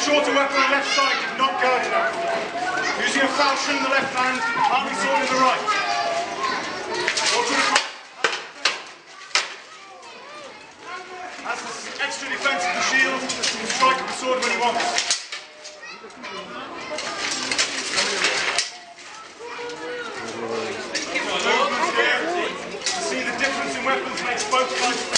shorter weapon on the left side did not guard enough. Using a falchion in the left hand, army sword in the right. Has the extra defence of the shield, he can strike with the sword when he wants. See the difference in weapons makes both sides.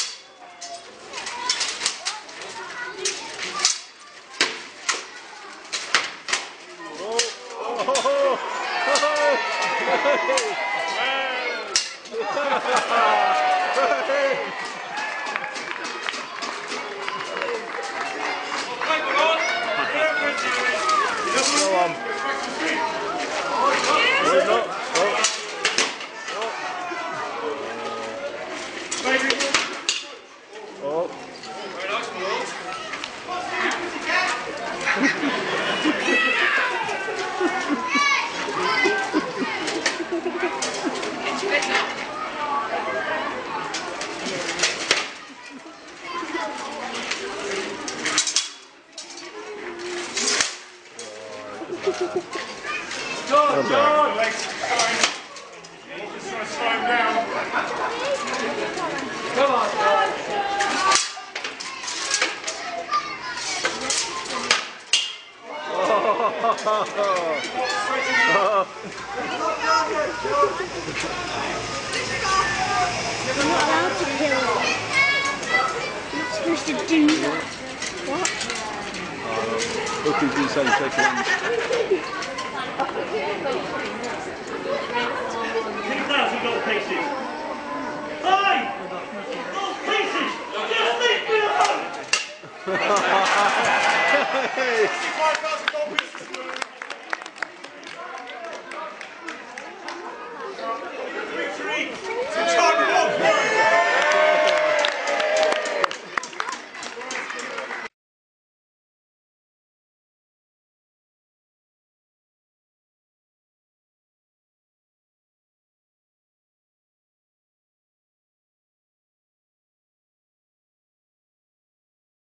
John! Legs going. Just trying to slow him down. Come on, John. You're not allowed to kill him. You're not supposed to do that. What? Look, he's in 7 seconds. 2,000 gold pieces. Aye! Gold pieces! Just leave me alone! 5,000